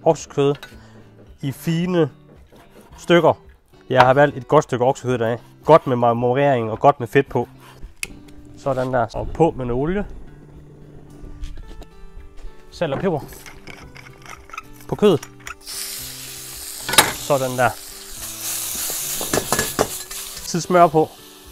oksekød i fine stykker. Jeg har valgt et godt stykke oksekød i dag. Godt med marmorering og godt med fedt på. Sådan der. Og på med noget olie. Salt og peber. På kødet. Sådan der. Tid smør på.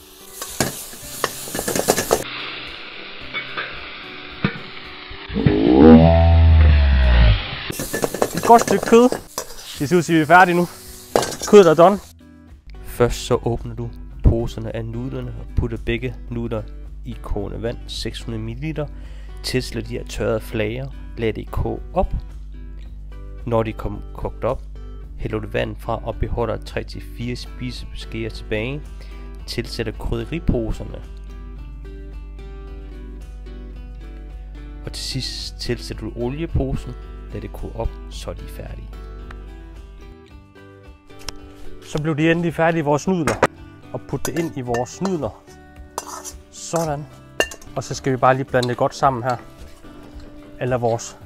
Et godt stykke kød. Det ser ud til, at vi er færdige nu. Kødet er done. Først så åbner du poserne af nudlerne og putter begge nudler i kogende vand, 600 ml. Tilsætter de her tørrede flager, lad det koge op. Når de kommer kogt op, hælder du vand fra og beholder 3-4 spiseskeer tilbage. Tilsætter krydderiposerne. Og til sidst tilsætter du olieposen, lad det koge op, så er de færdige. Så blev de endelig færdige i vores nudler. Og putte det ind i vores nudler. Sådan. Og så skal vi bare lige blande det godt sammen her. Eller vores.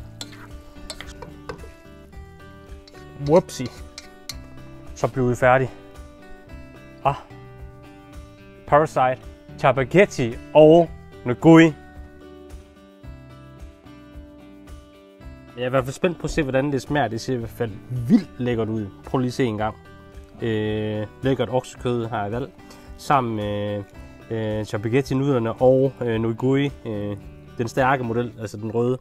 Whoopsie. Så blev vi færdige. Parasite, spaghetti og nugui. Jeg er i hvert fald spændt på at se, hvordan det smager. Det ser i hvert fald vildt lækkert ud. Prøv lige at se en gang. Lækkert oksekød har jeg valgt. Sammen med spaghetti-nudlerne og nugui. Den stærke model, altså den røde.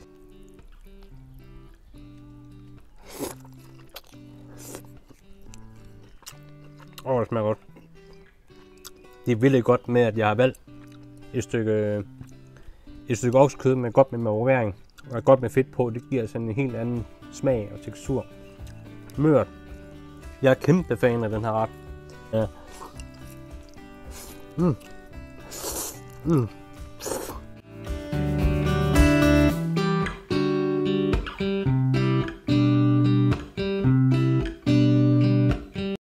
Det smager godt. Det er virkelig godt med, at jeg har valgt et stykke oksekød med godt med marmorering og godt med fedt på. Det giver sådan en helt anden smag og tekstur. Mørt. Jeg er kæmpe fan af den her ret. Ja.